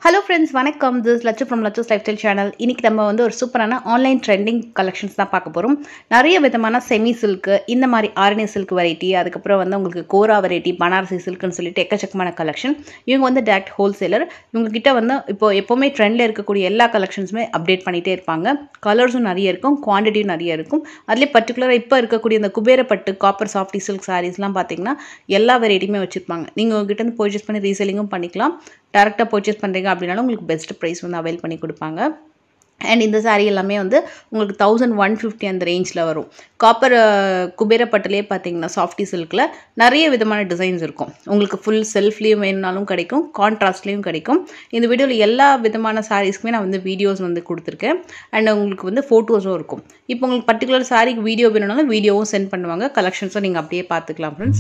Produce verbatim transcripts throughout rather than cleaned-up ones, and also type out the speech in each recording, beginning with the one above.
Hello friends, வணக்கம். This is Lachus from Lachus Lifestyle channel. இன்னைக்கு நம்ம வந்து ஒரு சூப்பரான ஆன்லைன் ட்ரெண்டிங் கலெக்ஷன்ஸ் தான் பார்க்க போறோம். நிறைய விதமான செமி சில்க், இந்த மாதிரி ஆரணி சில்க் வெரைட்டி, அதுக்கு அப்புறம் வந்து உங்களுக்கு கோரா வெரைட்டி, பனாரசி சில்க்னு சொல்லிட்டு எக்கச்சக்கமான கலெக்ஷன். இவங்க வந்து டைரக்ட் ஹோல்சேலர். இவங்க கிட்ட வந்து இப்போ எப்பவுமே ட்ரெண்ட்ல இருக்கக்கூடிய எல்லா கலெக்ஷன்ஸுமே அப்டேட் பண்ணிட்டே இருப்பாங்க. கலர்ஸும் நிறைய இருக்கும், குவாண்டிட்டியும் நிறைய இருக்கும். அதுலேயே பர்டிகுலராக இப்போ இருக்கக்கூடிய இந்த குபேரப்பட்டு காப்பர் சாஃப்டி சில்க் சாரீஸ்லாம் பார்த்தீங்கன்னா எல்லா வெரைட்டியுமே வச்சிருப்பாங்க. நீங்கள் உங்ககிட்ட இருந்து பர்ச்சேஸ் பண்ணி ரீசெல்லிங்கும் பண்ணிக்கலாம். டேரெக்டாக பர்ச்சேஸ் பண்ணுறீங்க அப்படின்னாலும் உங்களுக்கு பெஸ்ட் ப்ரைஸ் வந்து அவைல் பண்ணி கொடுப்பாங்க. அண்ட் இந்த சாரீ எல்லாமே வந்து உங்களுக்கு தௌசண்ட் ஒன் ஃபிஃப்டி அந்த ரேஞ்சில் வரும். காப்பர் குபேரப்பட்டிலே பார்த்தீங்கன்னா சாஃப்டி சில்கில் நிறைய விதமான டிசைன்ஸ் இருக்கும். உங்களுக்கு ஃபுல் செல்ஃப்லேயும் வேணுனாலும் கிடைக்கும், கான்ட்ராஸ்ட்லேயும் கிடைக்கும். இந்த வீடியோவில் எல்லா விதமான சாரீஸ்க்குமே நான் வந்து வீடியோஸ் வந்து கொடுத்துருக்கேன். அண்ட் உங்களுக்கு வந்து ஃபோட்டோஸும் இருக்கும். இப்போ உங்களுக்கு பர்டிகுலர் சாரீக்கு வீடியோ வேணும்னாலும் வீடியோவும் சென்ட் பண்ணுவாங்க. கலெக்ஷன்ஸும் நீங்கள் அப்படியே பார்த்துக்கலாம் ஃப்ரெண்ட்ஸ்.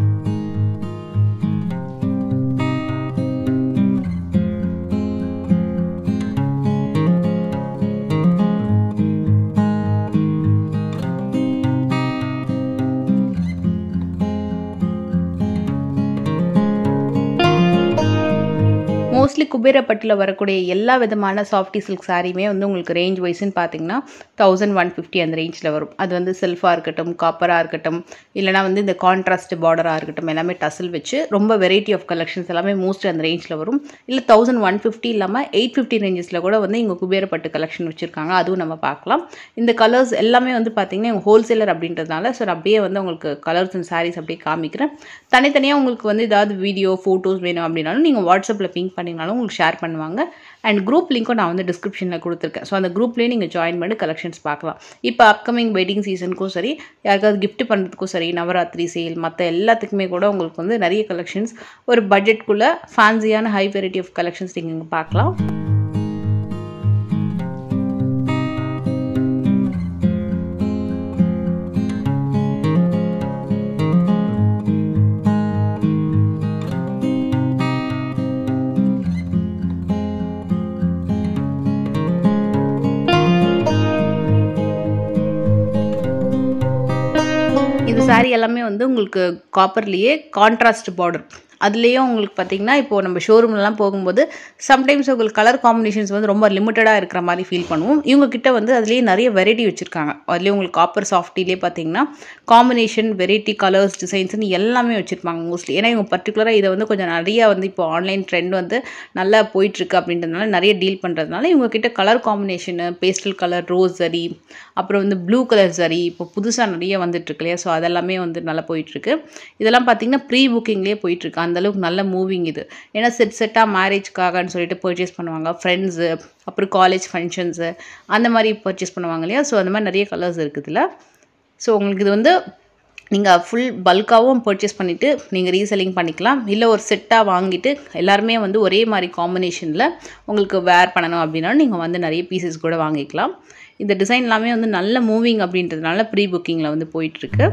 மோஸ்ட்லி குபேரப்பட்டில் வரக்கூடிய எல்லா விதமான சாஃப்டி சில்க் சாரியுமே வந்து உங்களுக்கு ரேஞ்ச் வைஸ்ன்னு பார்த்தீங்கன்னா தௌசண்ட் ஒன் ஃபிஃப்டி அந்த ரேஞ்சில் வரும். அது வந்து செல்ஃபாக இருக்கட்டும், காப்பராக இருக்கட்டும், இல்லைனா வந்து இந்த கான்ட்ராஸ்ட் பார்டராக இருக்கட்டும், எல்லாமே டசல் வச்சு ரொம்ப வெரைட்டி ஆஃப் கலெக்ஷன்ஸ் எல்லாமே மோஸ்ட்லி அந்த ரேஞ்சில் வரும். இல்லை தௌசண்ட் ஒன் ஃபிஃப்டி இல்லாமல் எயிட் ஃபிஃப்டி ரேஞ்சஸில் கூட வந்து இங்கே குபேரப்பட்டு கலெக்ஷன் வச்சுருக்காங்க. அதுவும் நம்ம பார்க்கலாம். இந்த கலர்ஸ் எல்லாமே வந்து பார்த்தீங்கன்னா இவங்க ஹோல்சேலர் அப்படின்றதுனால ஸோ அப்படியே வந்து உங்களுக்கு கலர்ஸ் அண்ட் சாரீஸ் அப்படியே காமிக்கிறேன். தனித்தனியாக உங்களுக்கு வந்து ஏதாவது வீடியோ ஃபோட்டோஸ் வேணும் அப்படின்னாலும் நீங்கள் வாட்ஸ்அப்பில் பிங்க் பண்ணி உங்களுக்கு ஷேர் பண்ணுவாங்க. அண்ட் குரூப் லிங்க்கும் நான் வந்து டிஸ்கிரிப்ஷனில் கொடுத்துருக்கேன். ஸோ அந்த குரூப்லேயே நீங்கள் ஜாயின் பண்ணி கலெக்ஷன்ஸ் பார்க்கலாம். இப்போ அப்கமிங் வெட்டிங் சீசனுக்கும் சரி, யாருக்காவது கிஃப்ட் பண்ணுறதுக்கும் சரி, நவராத்திரி சேல், மற்ற எல்லாத்துக்குமே கூட உங்களுக்கு வந்து நிறைய கலெக்ஷன்ஸ் ஒரு பட்ஜெட்குள்ளே ஃபேன்சியான ஹை வெரைட்டி ஆஃப் கலெக்ஷன்ஸ் நீங்கள் இங்கே பார்க்கலாம். இந்த சாரீ எல்லாமே வந்து உங்களுக்கு காப்பர்லேயே கான்ட்ராஸ்ட் பார்டர், அதுலேயும் உங்களுக்கு பார்த்தீங்கன்னா இப்போது நம்ம ஷோரூம்லலாம் போகும்போது சம்டைம்ஸ் உங்களுக்கு கலர் காம்பினேஷன்ஸ் வந்து ரொம்ப லிமிட்டடாக இருக்கிற மாதிரி ஃபீல் பண்ணுவோம். இவங்ககிட்ட வந்து அதுலேயே நிறைய வெரைட்டி வச்சுருக்காங்க. அதுலேயே உங்களுக்கு காப்பர் சாஃப்டிலே பார்த்தீங்கன்னா காம்பினேஷன், வெரைட்டி, கலர்ஸ், டிசைன்ஸ்னு எல்லாமே வச்சுருப்பாங்க மோஸ்ட்லி. ஏன்னா இவங்க பர்டிகுலராக இதை வந்து கொஞ்சம் நிறையா வந்து இப்போ ஆன்லைன் ட்ரெண்ட் வந்து நல்லா போயிட்டுருக்கு அப்படின்றதுனால நிறைய டீல் பண்ணுறதுனால இவங்ககிட்ட colour combination, pastel colour, rose சரி, அப்புறம் வந்து ப்ளூ கலர் சரி இப்போ புதுசாக நிறைய வந்துட்டுருக்கு இல்லையா. ஸோ அதெல்லாமே வந்து நல்லா போயிட்டுருக்கு. இதெல்லாம் பார்த்தீங்கன்னா ப்ரீ புக்கிங்லேயே போயிட்டுருக்கு. அந்தளவுக்கு நல்ல மூவிங் இது. ஏன்னா செட் செட்டாக மேரேஜ்க்காகன்னு சொல்லிட்டு பர்ச்சேஸ் பண்ணுவாங்க, ஃப்ரெண்ட்ஸு, அப்புறம் காலேஜ் ஃபங்க்ஷன்ஸு, அந்த மாதிரி பர்ச்சேஸ் பண்ணுவாங்க இல்லையா. ஸோ அந்த மாதிரி நிறைய கலர்ஸ் இருக்குதுல்ல. ஸோ உங்களுக்கு இது வந்து நீங்கள் ஃபுல் பல்காகவும் பர்ச்சேஸ் பண்ணிவிட்டு நீங்கள் ரீசெல்லிங் பண்ணிக்கலாம். இல்லை ஒரு செட்டாக வாங்கிட்டு எல்லாருமே வந்து ஒரே மாதிரி காம்பினேஷனில் உங்களுக்கு வேர் பண்ணணும் அப்படின்னா நீங்கள் வந்து நிறைய பீசஸ் கூட வாங்கிக்கலாம். இந்த டிசைன் எல்லாமே வந்து நல்ல மூவிங் அப்படின்றதுனால ப்ரீ புக்கிங்கில் வந்து போயிட்டுருக்கு.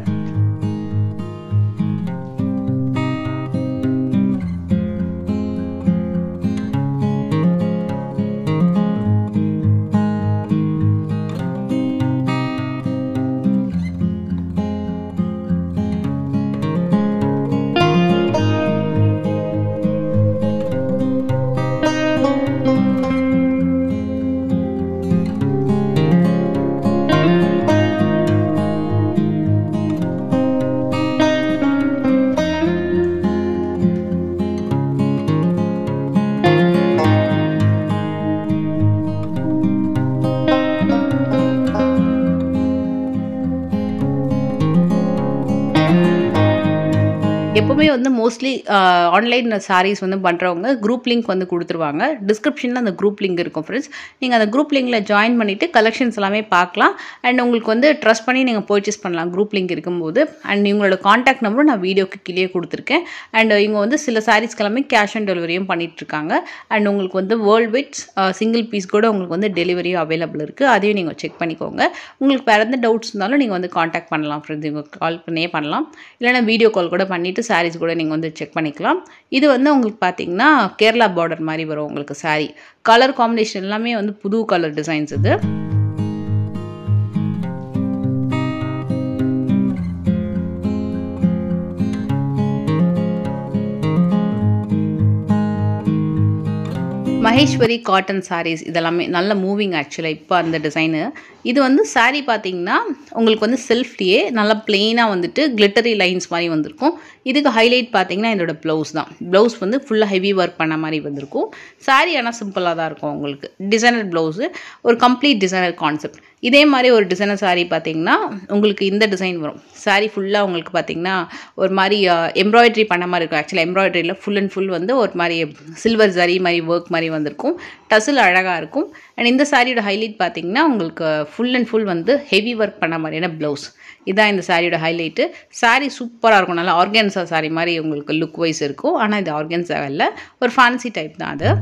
எப்போவுமே வந்து மோஸ்ட்லி ஆன்லைன் சாரீஸ் வந்து பண்ணுறவங்க குரூப் லிங்க் வந்து கொடுத்துருவாங்க. டிஸ்கிரிப்ஷனில் அந்த குரூப் லிங்க் இருக்கும் ஃப்ரெண்ட்ஸ். நீங்கள் அந்த குரூப் லிங்கில் ஜாயின் பண்ணிவிட்டு கலெக்ஷன்ஸ் எல்லாமே பார்க்கலாம். அண்ட் உங்களுக்கு வந்து ட்ரஸ்ட் பண்ணி நீங்கள் பர்ச்சேஸ் பண்ணலாம் குரூப் லிங்க் இருக்கும்போது. அண்ட் இவங்களோட காண்டாக்ட் நம்பரும் நான் வீடியோக்கு கீழே கொடுத்துருக்கேன். அண்ட் இவங்க வந்து சில சாரீஸ்க்கு எல்லாமே கேஷ் ஆன் டெலிவரியும் பண்ணிகிட்ருக்காங்க. அண்ட் உங்களுக்கு வந்து வேர்ல்டு வைட் சிங்கிள் பீஸ் கூட உங்களுக்கு வந்து டெலிவரியும் அவைலபிள் இருக்குது. அதையும் நீங்கள் செக் பண்ணிக்கோங்க. உங்களுக்கு வேறு எந்த டவுட்ஸ் இருந்தாலும் நீங்கள் வந்து காண்டாக்ட் பண்ணலாம் ஃப்ரெண்ட்ஸ். இவங்க கால் பண்ணியே பண்ணலாம், இல்லைனா வீடியோ கால் கூட பண்ணிவிட்டு சாரீஸ் கூட நீங்கள் வந்து செக் பண்ணிக்கலாம். இது வந்து உங்களுக்கு பார்த்தீங்கன்னா கேரளா பார்டர் மாதிரி வரும் உங்களுக்கு சாரீ. கலர் காம்பினேஷன் எல்லாமே வந்து புது கலர் டிசைன்ஸ் இது. மகேஸ்வரி காட்டன் சாரீஸ் இதெல்லாமே நல்ல மூவிங் ஆக்சுவலாக இப்போ அந்த டிசைனு. இது வந்து சாரீ பார்த்தீங்கன்னா உங்களுக்கு வந்து செல்ஃப்லேயே நல்லா பிளெயினாக வந்துட்டு கிளிட்டரி லைன்ஸ் மாதிரி வந்திருக்கும். இதுக்கு ஹைலைட் பார்த்தீங்கன்னா இதோட ப்ளவுஸ் தான். ப்ளவுஸ் வந்து ஃபுல்லாக ஹெவி ஒர்க் பண்ண மாதிரி வந்திருக்கும். சாரீ ஆனால் சிம்பிளாக தான் இருக்கும். உங்களுக்கு டிசைனர் ப்ளவுஸு, ஒரு கம்ப்ளீட் டிசைனர் கான்செப்ட். இதே மாதிரி ஒரு டிசைனர் சாரீ பார்த்தீங்கன்னா உங்களுக்கு இந்த டிசைன் வரும். சாரீ ஃபுல்லாக உங்களுக்கு பார்த்தீங்கன்னா ஒரு மாதிரி எம்ப்ராய்டரி பண்ண மாதிரி இருக்கும். ஆக்சுவலாக எம்ப்ராய்டரியில் ஃபுல் அண்ட் ஃபுல் வந்து ஒரு மாதிரி சில்வர் ஜரி மாதிரி ஒர்க் மாதிரி வந்திருக்கும். டசில் அழகாக இருக்கும். அண்ட் இந்த சாரியோட ஹைலைட் பார்த்தீங்கன்னா உங்களுக்கு ஃபுல் அண்ட் ஃபுல் வந்து ஹெவி ஒர்க் பண்ண மாதிரியான ப்ளவுஸ். இதுதான் இந்த சாரியோட ஹைலைட்டு. சாரீ சூப்பராக இருக்கும். நல்லா ஆர்கன்ஸா சாரீ மாதிரி உங்களுக்கு லுக் வைஸ் இருக்கும். ஆனால் இது ஆர்கன்ஸா இல்லை, ஒரு ஃபேன்சி டைப் தான் அது.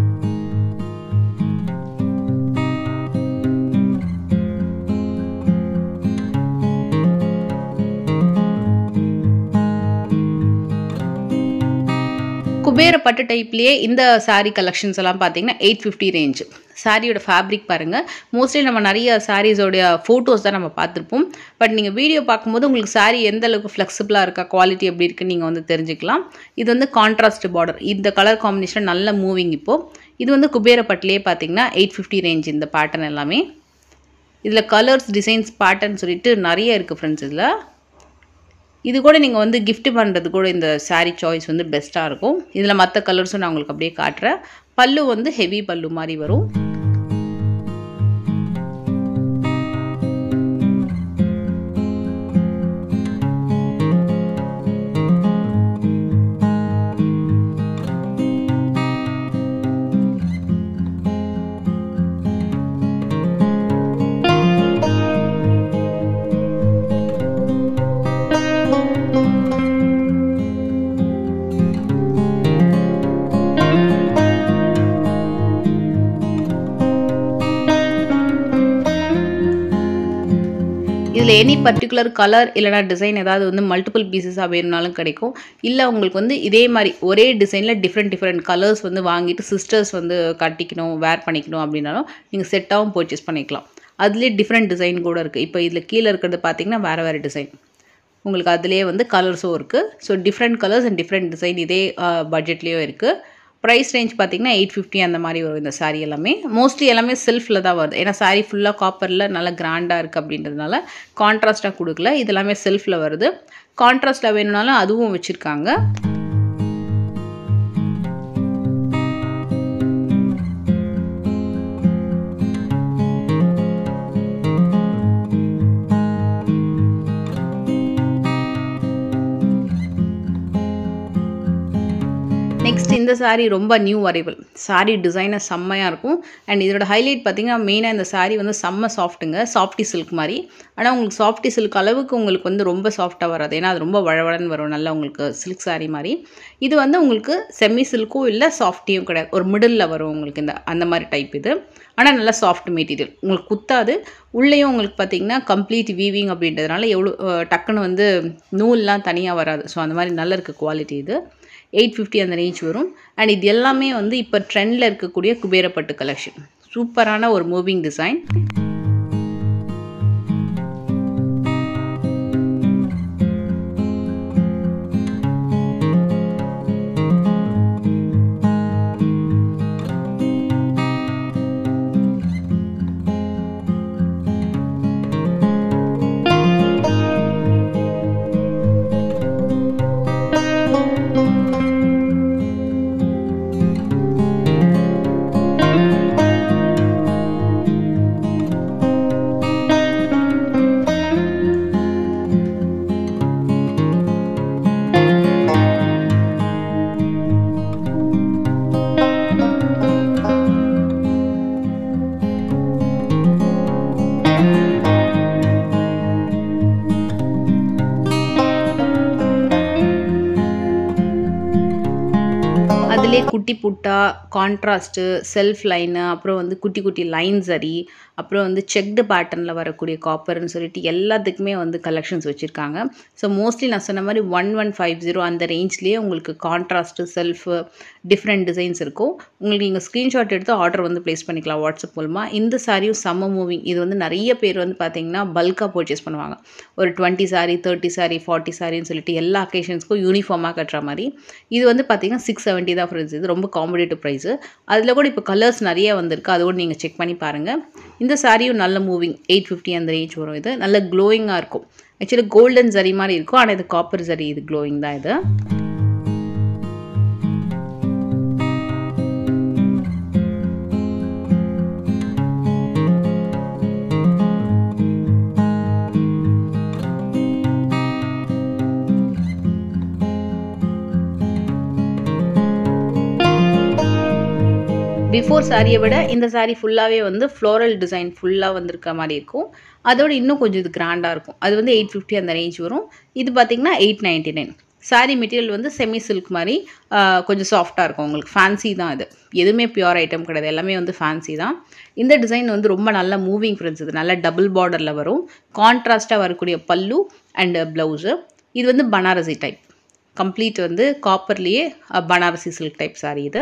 குபேர பட்டு டைப்லேயே இந்த சாரீ கலெக்ஷன்ஸ் எல்லாம் பார்த்தீங்கன்னா எயிட் ஃபிஃப்டி ரேஞ்சு. சாரியோட ஃபேப்ரிக் பாருங்கள். மோஸ்ட்லி நம்ம நிறைய சாரீஸோடைய ஃபோட்டோஸ் தான் நம்ம பார்த்துருப்போம். பட் நீங்கள் வீடியோ பார்க்கும்போது உங்களுக்கு சாரீ எந்த அளவுக்கு ஃப்ளெக்சிபிளாக இருக்கா, குவாலிட்டி எப்படி இருக்குன்னு நீங்கள் வந்து தெரிஞ்சுக்கலாம். இது வந்து கான்ட்ராஸ்ட் பார்டர். இந்த கலர் காம்பினேஷன் நல்ல மூவிங் இப்போது. இது வந்து குபேர பட்டுலேயே பார்த்தீங்கன்னா எயிட் ஃபிஃப்டி ரேஞ்ச் இந்த பேட்டர்ன் எல்லாமே. இதில் கலர்ஸ், டிசைன்ஸ், பேட்டர்ன் சொல்லிட்டு நிறைய இருக்குது ஃப்ரெண்ட்ஸ். இதில் இது கூட நீங்கள் வந்து கிஃப்ட் பண்ணுறது கூட இந்த சாரீ சாய்ஸ் வந்து பெஸ்ட்டாக இருக்கும். இதில் மற்ற கலர்ஸும் நான் உங்களுக்கு அப்படியே காட்டுறேன். பல்லு வந்து ஹெவி பல்லு மாதிரி வரும். இதில் எனி பர்டிகுலர் கலர் இல்லைனா டிசைன் ஏதாவது வந்து மல்டிபிள் பீசஸாக வேணும்னாலும் கிடைக்கும். இல்லை உங்களுக்கு வந்து இதே மாதிரி ஒரே டிசைனில் டிஃப்ரெண்ட் டிஃப்ரெண்ட் கலர்ஸ் வந்து வாங்கிட்டு சிஸ்டர்ஸ் வந்து கட்டிக்கணும், வேர் பண்ணிக்கணும் அப்படின்னாலும் நீங்கள் செட்டாகவும் பர்ச்சேஸ் பண்ணிக்கலாம். அதுலேயே டிஃப்ரெண்ட் டிசைன் கூட இருக்குது. இப்போ இதில் கீழே இருக்கிறது பார்த்தீங்கன்னா வேறு வேறு டிசைன். உங்களுக்கு அதுலேயே வந்து கலர்ஸும் இருக்குது. So different colours and different design இதே பட்ஜெட்லேயும் இருக்குது. ப்ரைஸ் ரேஞ்ச் பார்த்தீங்கன்னா எயிட் ஃபிஃப்டி அந்த மாதிரி வரும் இந்த சாரீ எல்லாமே. மோஸ்ட்லி எல்லாமே செல்ஃபில் தான் வருது. ஏன்னா சாரீ ஃபுல்லாக காப்பரில் நல்லா கிராண்டாக இருக்குது அப்படின்றதுனால கான்ட்ராஸ்ட்டாக கொடுக்கல. இது எல்லாமே செல்ஃபில் வருது. கான்ட்ராஸ்ட்டில் வேணும்னாலும் அதுவும் வச்சுருக்காங்க. நெக்ஸ்ட் இந்த சாரீ ரொம்ப நியூ அரைவல். சாரீ டிசைனர் செம்மையாக இருக்கும். அண்ட் இதோட ஹைலைட் பார்த்தீங்கன்னா மெயினாக இந்த சாரீ வந்து செம்ம சாஃப்ட்டுங்க. சாஃப்டி சில்க் மாதிரி. ஆனால் உங்களுக்கு சாஃப்டி சில்க் அளவுக்கு உங்களுக்கு வந்து ரொம்ப சாஃப்டாக வராது. ஏன்னா அது ரொம்ப வழவழன்னு வரும். நல்லா உங்களுக்கு சில்க் சாரீ மாதிரி. இது வந்து உங்களுக்கு செமி சில்க்கும் இல்லை, சாஃப்டியும் கிடையாது. ஒரு மிடில் வரும் உங்களுக்கு இந்த அந்த மாதிரி டைப் இது. ஆனால் நல்லா சாஃப்ட் மெட்டீரியல். உங்களுக்கு குத்தாது. உள்ளேயும் உங்களுக்கு பார்த்தீங்கன்னா கம்ப்ளீட் வீவிங் அப்படின்றதுனால எவ்வளோ டக்குன்னு வந்து நூல்லாம் தனியாக வராது. ஸோ அந்த மாதிரி நல்ல இருக்குது குவாலிட்டி. இது எயிட் ஃபிஃப்டி அந்த ரேஞ்ச் வரும். அண்ட் இது எல்லாமே வந்து இப்போ ட்ரெண்டில் இருக்கக்கூடிய குபேரப்பட்டு கலெக்ஷன். சூப்பரான ஒரு மூவிங் டிசைன். குட்டி புட்டா, கான்ட்ராஸ்ட்டு, செல்ஃப் லைனு, அப்புறம் வந்து குட்டி குட்டி லைன் சரி, அப்புறம் வந்து செக்டு பேட்டர்னில் வரக்கூடிய காப்பர்னு சொல்லிட்டு எல்லாத்துக்குமே வந்து கலெக்ஷன்ஸ் வச்சுருக்காங்க. ஸோ மோஸ்ட்லி நான் சொன்ன மாதிரி ஒன் ஒன் ஃபைவ் ஜீரோ அந்த ரேஞ்ச்லேயே உங்களுக்கு கான்ட்ராஸ்ட்டு செல்ஃபு டிஃப்ரெண்ட் டிசைன்ஸ் இருக்கும். உங்களுக்கு நீங்கள் ஸ்க்ரீன்ஷாட் எடுத்து ஆர்டர் வந்து ப்ளேஸ் பண்ணிக்கலாம் வாட்ஸ்அப் மூலமாக. இந்த சாரியும் செம்ம மூவிங். இது வந்து நிறைய பேர் வந்து பார்த்தீங்கன்னா பல்காக பர்ச்சேஸ் பண்ணுவாங்க. ஒரு twenty sari thirty sari forty சாரின்னு சொல்லிட்டு எல்லா அக்கேஷன்ஸ்க்கும் யூனிஃபார்மாக கட்டுற மாதிரி. இது வந்து பார்த்தீங்கன்னா சிக்ஸ் செவன்ட்டி தான் ஃப்ரெண்ட்ஸ். இது ரொம்ப காம்படேட்டிவ் ப்ரைஸு. அதில் கூட இப்போ கலர்ஸ் நிறைய வந்திருக்கு, அதோடு நீங்கள் செக் பண்ணி பாருங்கள். இந்த சாரியும் நல்ல மூவிங் எயிட் ஃபிஃப்டி அந்த ரேஞ்ச் வரும். இது நல்ல க்ளோயிங்காக இருக்கும். ஆக்சுவலி கோல்டன் ஜரி மாதிரி இருக்கும், ஆனால் இது காப்பர் ஜரி, இது க்ளோயிங் தான் இது. பிஃபோர் சாரியை விட இந்த சாரீ ஃபுல்லாகவே வந்து ஃப்ளோரல் டிசைன் ஃபுல்லாக வந்திருக்க மாதிரி இருக்கும். அதோடு இன்னும் கொஞ்சம் இது கிராண்டாக இருக்கும். அது வந்து எயிட் ஃபிஃப்டி அந்த ரேஞ்ச் வரும். இது பார்த்திங்கன்னா eight ninety nine. Sari material வந்து செமி சில்க் மாதிரி கொஞ்சம் சாஃப்டாக இருக்கும். உங்களுக்கு ஃபேன்சி தான். இது எதுவுமே பியூர் ஐட்டம் கிடையாது, எல்லாமே வந்து ஃபேன்சி தான். இந்த டிசைன் வந்து ரொம்ப நல்ல மூவிங் ஃப்ரெண்ட்ஸ். இது நல்ல டபுள் பார்டரில் வரும். கான்ட்ராஸ்ட்டாக வரக்கூடிய பல்லு அண்ட் ப்ளவுஸு. இது வந்து பனாரசி டைப், கம்ப்ளீட் வந்து காப்பர்லேயே பனாரசி சில்க் டைப் சாரீ இது.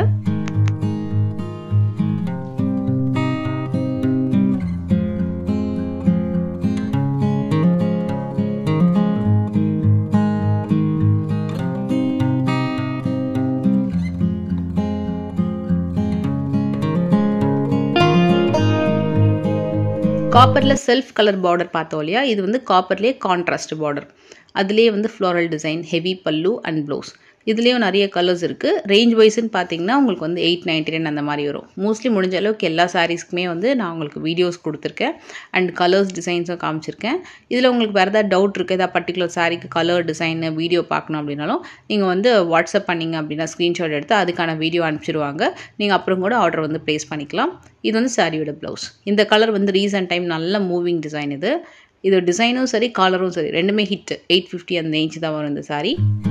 காப்பரில் செல்ஃப் கலர் பார்டர் பார்த்தோம் இல்லையா, இது வந்து காப்பர்லேயே கான்ட்ராஸ்ட் பார்டர். அதுலேயே வந்து floral design, heavy pallu and blouse. இதுலேயும் நிறைய கலர்ஸ் இருக்குது. ரேஞ்ச் வைஸ்ன்னு பார்த்தீங்கன்னா உங்களுக்கு வந்து எயிட் நைன்ட்டி நைன் அந்த மாதிரி வரும். மோஸ்ட்லி முடிஞ்ச அளவுக்கு எல்லா சாரீஸ்க்குமே வந்து நான் உங்களுக்கு வீடியோஸ் கொடுத்துருக்கேன் அண்ட் கலர்ஸ் டிசைன்ஸும் காமிச்சிருக்கேன். இதில் உங்களுக்கு வேறு ஏதாவது டவுட் இருக்குது, ஏதாவது பர்டிகுலர் சாரீக்கு கலர் டிசைனு வீடியோ பார்க்கணும் அப்படின்னாலும் நீங்கள் வந்து வாட்ஸ்அப் பண்ணிங்க அப்படின்னா ஸ்க்ரீன்ஷாட் எடுத்து அதுக்கான வீடியோ அனுப்பிச்சிடுவாங்க. நீங்கள் அப்புறம் கூட ஆர்டர் வந்து ப்ளேஸ் பண்ணிக்கலாம். இது வந்து சாரியோட ப்ளவுஸ். இந்த கலர் வந்து ரீசன்ட் டைம் நல்ல மூவிங் டிசைன். இது இது டிசைனும் சரி கலரும் சரி ரெண்டுமே ஹிட். எயிட் ஃபிஃப்டி அந்த ரேஞ்ச் தான் வரும் இந்த சாரீ.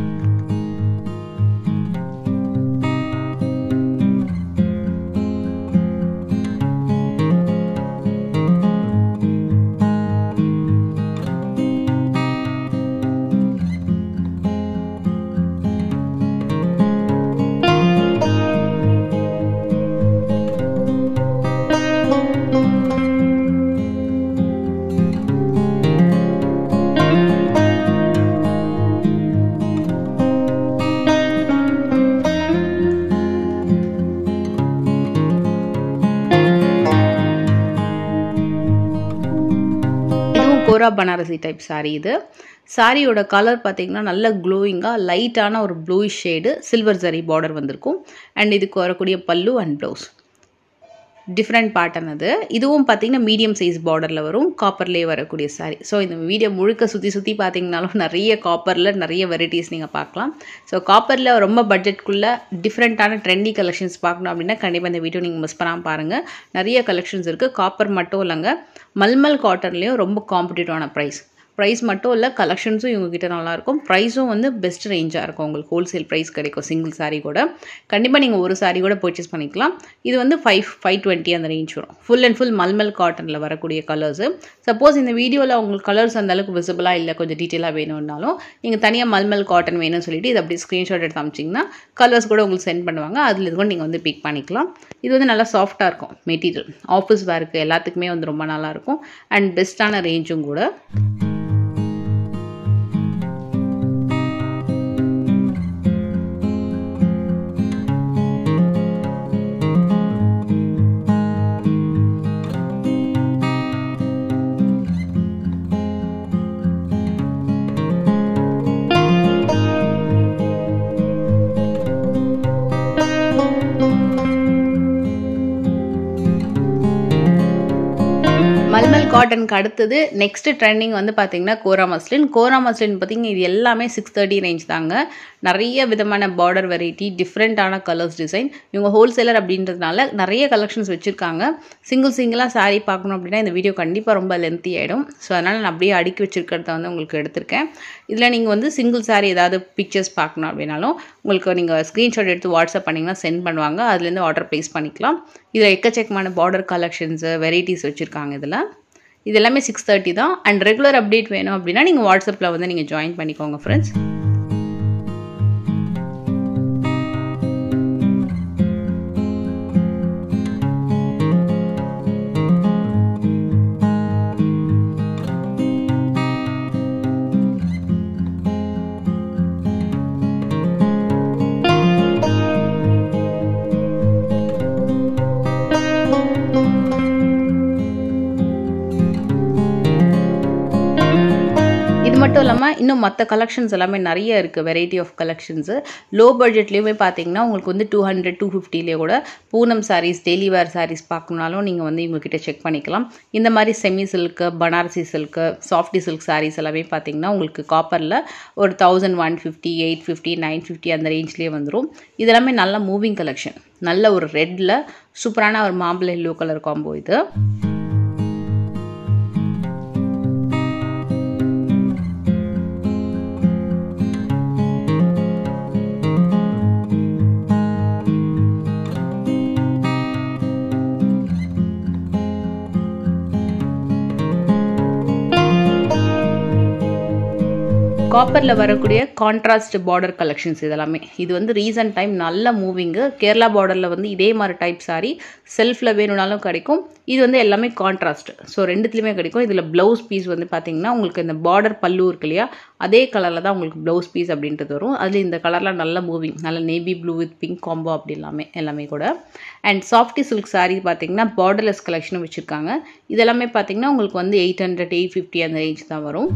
கோரா பனாரசி டைப் சாரீ. இது சாரியோட கலர் பார்த்தீங்கன்னா நல்ல க்ளோயிங்காக லைட்டான ஒரு bluish shade silver zari border வந்திருக்கும். அண்ட் இதுக்கு வரக்கூடிய பல்லு அண்ட் ப்ளவுஸ் டிஃப்ரெண்ட் பேட்டர்ன். அது இதுவும் பார்த்தீங்கன்னா மீடியம் சைஸ் பார்டரில் வரும். காப்பர்லேயே வரக்கூடிய சாரீ. ஸோ இந்த வீடியோ முழுக்க சுற்றி சுற்றி பார்த்தீங்கன்னாலும் நிறைய காப்பரில் நிறைய வெரைட்டிஸ் நீங்கள் பார்க்கலாம். ஸோ காப்பரில் ரொம்ப பட்ஜெட்குள்ளே டிஃப்ரெண்ட்டான ட்ரெண்டி கலெக்ஷன்ஸ் பார்க்கணும் அப்படின்னா கண்டிப்பாக இந்த வீடியோ நீங்கள் மிஸ் பண்ணாமல் பாருங்கள். நிறைய கலெக்ஷன்ஸ் இருக்குது. காப்பர் மட்டும் இல்லைங்க, மல்மல் காட்டன்லேயும் ரொம்ப காம்படிட்டிவான ப்ரைஸ். ப்ரைஸ் மட்டும் இல்லை, கலெக்ஷன்ஸும் இவங்ககிட்ட நல்லாயிருக்கும். ப்ரைஸும் வந்து பெஸ்ட் ரேஞ்சாக இருக்கும். உங்களுக்கு ஹோல்சேல் ப்ரைஸ் கிடைக்கும். சிங்கிள் சாரீ கூட கண்டிப்பாக நீங்கள் ஒரு சாரீ கூட பர்ச்சேஸ் பண்ணிக்கலாம். இது வந்து ஃபைவ் ஃபைவ் டுவெண்ட்டி அந்த ரேஞ்ச் வரும். ஃபுல் அண்ட் ஃபுல் மல்மல் காட்டனில் வரக்கூடிய கலர்ஸு. சப்போஸ் இந்த வீடியோவில் உங்களுக்கு கலர்ஸ் அந்தளவுக்கு விசிபிளாக இல்லை, கொஞ்சம் டீட்டெயிலாக வேணும்னாலும் நீங்கள் தனியாக மல்மல் காட்டன் வேணும்னு சொல்லிட்டு இது அப்படி ஸ்க்ரீன்ஷாட் எடுத்து அமிச்சிங்கன்னா கலர்ஸ் கூட உங்களுக்கு சென்ட் பண்ணுவாங்க. அதில் இது கூட நீங்கள் வந்து பிக் பண்ணிக்கலாம். இது வந்து நல்லா சாஃப்டாக இருக்கும் மெட்டீரியல். ஆஃபீஸ் வேருக்கு எல்லாத்துக்குமே வந்து ரொம்ப நல்லாயிருக்கும் அண்ட் பெஸ்ட்டான ரேஞ்சும் கூட. காட்டனுக்கு அடுத்தது நெக்ஸ்ட் ட்ரெண்டிங் வந்து பார்த்தீங்கன்னா கோரா மஸ்லின். கோரா மஸ்லின் பார்த்தீங்கன்னா இது எல்லாமே சிக்ஸ் தேர்ட்டி ரேஞ்ச் தாங்க. நிறைய விதமான பார்டர் வெரைட்டி, டிஃப்ரெண்ட்டான கலர்ஸ் டிசைன். இவங்க ஹோல்சேலர் அப்படின்றதுனால நிறைய கலெக்ஷன்ஸ் வச்சுருக்காங்க. சிங்கிள் சிங்கிளாக சாரீ பார்க்கணும் அப்படின்னா இந்த வீடியோ கண்டிப்பாக ரொம்ப லென்த்தி ஆகிடும். ஸோ அதனால் நான் அப்படியே அடுக்கி வச்சுருக்கிறத வந்து உங்களுக்கு எடுத்திருக்கேன். இதில் நீங்கள் வந்து சிங்கிள் சாரீ ஏதாவது பிக்சர்ஸ் பார்க்கணும் அப்படின்னாலும் உங்களுக்கு நீங்கள் ஸ்க்ரீன்ஷாட் எடுத்து வாட்ஸ்அப் பண்ணிங்கன்னா சென்ட் பண்ணுவாங்க. அதுலேருந்து ஆர்டர் ப்ளேஸ் பண்ணிக்கலாம். இதில் எக்கச்சக்கமான பார்டர் கலெக்ஷன்ஸு வெரைட்டிஸ் வச்சுருக்காங்க. இதில் இது எல்லாமே சிக்ஸ் தேர்ட்டி தான். அண்ட் ரெகுலர் அப்டேட் வேணும் அப்படின்னா நீங்கள் வாட்ஸ்அப்பில் வந்து நீங்கள் ஜாயின் பண்ணிக்கோங்க ஃப்ரெண்ட்ஸ். இது மட்டும் இல்லாமல் இன்னும் மற்ற கலெக்ஷன்ஸ் எல்லாமே நிறைய இருக்குது. வெரைட்டி ஆஃப் கலெக்ஷன்ஸு லோ பட்ஜெட்லேயுமே பார்த்தீங்கன்னா உங்களுக்கு வந்து டூ ஹண்ட்ரட் டூ ஃபிஃப்டிலேயே கூட பூனம் சாரீஸ், டெய்லி வேர் சாரீஸ் பார்க்கணுனாலும் நீங்கள் வந்து இவங்ககிட்ட செக் பண்ணிக்கலாம். இந்த மாதிரி semi silk, Banarasi silk, softy silk saris எல்லாமே பார்த்தீங்கன்னா உங்களுக்கு காப்பரில் ஒரு thousand one fifty eight fifty nine fifty அந்த ரேஞ்ச்லேயே வந்துடும். இதெல்லாமே நல்ல மூவிங் கலெக்ஷன். நல்ல ஒரு ரெட்டில் சூப்பரான ஒரு மாம்பழ எல்லோ கலர் காம்போ இது. காப்பரில் வரக்கூடிய கான்ட்ராஸ்ட் பார்டர் கலெக்ஷன்ஸ் இதெல்லாமே. இது வந்து ரீசன்ட் டைம் நல்ல மூவிங்கு. கேரளா பார்டரில் வந்து இதே மாதிரி டைப் சாரி செல்ஃபில் வேணும்னாலும் கிடைக்கும். இது வந்து எல்லாமே கான்ட்ராஸ்ட். ஸோ ரெண்டுத்துலேயுமே கிடைக்கும். இதில் ப்ளவுஸ் பீஸ் வந்து பார்த்தீங்கன்னா உங்களுக்கு இந்த பார்டர் பல்லு இருக்கு இல்லையா, அதே கலரில் தான் உங்களுக்கு ப்ளவுஸ் பீஸ் அப்படின்றது வரும். அதில் இந்த கலர்லாம் நல்ல மூவிங், நல்ல navy blue with pink combo அப்படி எல்லாமே எல்லாமே கூட. அண்ட் சாஃப்டி சில்க் சாரீ பார்த்தீங்கன்னா பார்டர்லெஸ் கலெக்ஷனும் வச்சுருக்காங்க. இதெல்லாமே பார்த்தீங்கன்னா உங்களுக்கு வந்து எயிட் ஹண்ட்ரட் எயிட் ஃபிஃப்டி அந்த ரேஞ்ச் தான் வரும்.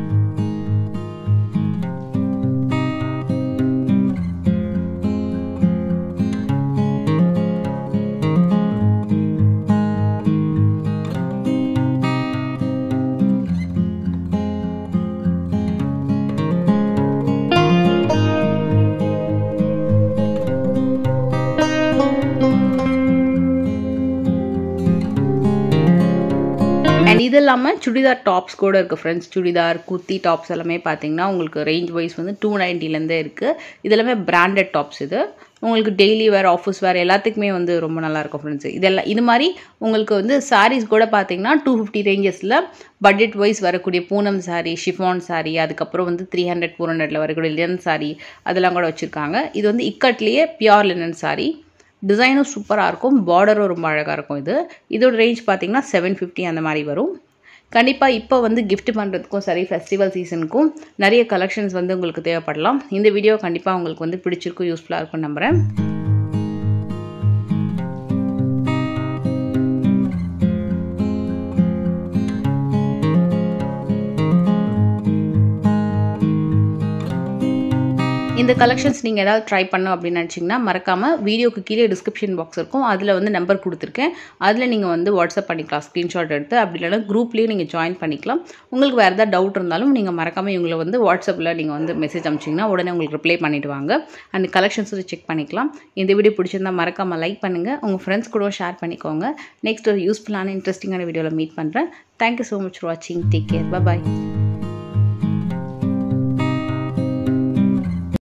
அண்ட் இது இல்லாமல் சுடிதார் டாப்ஸ் கூட இருக்குது ஃப்ரெண்ட்ஸ். சுடிதார், குர்த்தி டாப்ஸ் எல்லாமே பார்த்தீங்கன்னா உங்களுக்கு ரேஞ்ச் வைஸ் வந்து டூ நைன்ட்டிலேருந்தே இருக்குது. இது எல்லாமே பிராண்டட் டாப்ஸ். இது உங்களுக்கு டெய்லி வேர், ஆஃபீஸ் வேர் எல்லாத்துக்குமே வந்து ரொம்ப நல்லாயிருக்கும் ஃப்ரெண்ட்ஸ். இதெல்லாம் இது மாதிரி உங்களுக்கு வந்து சாரீஸ் கூட பார்த்தீங்கன்னா டூ ஃபிஃப்டி ரேஞ்சஸில் பட்ஜெட் வைஸ் வரக்கூடிய பூனம் சாரீ, ஷிஃபான் சாரீ, அதுக்கப்புறம் வந்து த்ரீ ஹண்ட்ரட் ஃபோர் ஹண்ட்ரடில் வரக்கூடிய லினன் சாரீ அதெல்லாம் கூட வச்சுருக்காங்க. இது வந்து இக்கட்லேயே பியூர் லினன் சாரீ. டிசைனும் சூப்பராக இருக்கும், பார்டரும் ரொம்ப அழகாக இருக்கும். இது இதோட ரேஞ்ச் பார்த்தீங்கன்னா செவன் ஃபிஃப்டி அந்த மாதிரி வரும். கண்டிப்பாக இப்போ வந்து கிஃப்ட் பண்ணுறதுக்கும் சரி, ஃபெஸ்டிவல் சீசனுக்கும் நிறைய கலெக்ஷன்ஸ் வந்து உங்களுக்கு தேவைப்படலாம். இந்த வீடியோ கண்டிப்பாக உங்களுக்கு வந்து பிடிச்சிருக்கும், யூஸ்ஃபுல்லாக இருக்கும் நம்புகிறேன். இந்த கலெக்ஷன்ஸ் நீங்கள் ஏதாவது ட்ரை பண்ணோம் அப்படின்னு நினச்சிங்கன்னா மறக்காமல் வீடியோக்கு கீழே டிஸ்கிரிப்ஷன் பாக்ஸ் இருக்கும், அதில் வந்து நம்பர் கொடுத்துருக்கேன். அதில் நீங்கள் வந்து வாட்ஸ்அப் பண்ணிக்கலாம் ஸ்க்ரீன்ஷாட் எடுத்து. அப்படி இல்லைனா குரூப்லேயும் நீங்கள் ஜாயின் பண்ணிக்கலாம். உங்களுக்கு வேறு ஏதாவது டவுட் இருந்தாலும் நீங்கள் மறக்காமல் இவங்களை வந்து வாட்ஸ்அப்பில் நீங்கள் வந்து மெசேஜ் அனுப்பிச்சிங்கன்னா உடனே உங்களுக்கு ரிப்ளை பண்ணிவிட்டு வாங்க. அந்த கலெக்ஷன்ஸ் செக் பண்ணிக்கலாம். இந்த வீடியோ பிடிச்சிருந்தால் மறக்காமல் லைக் பண்ணுங்கள், உங்கள் ஃப்ரெண்ட்ஸ் கூட ஷேர் பண்ணிக்கோங்க. நெக்ஸ்ட் ஒரு யூஸ்ஃபுல்லான இன்ட்ரெஸ்டிங்கான வீடியோவில் மீட் பண்ணுறேன். தேங்க்யூ ஸோ மச் ஃபார் வாட்சிங். Take care. பாய்.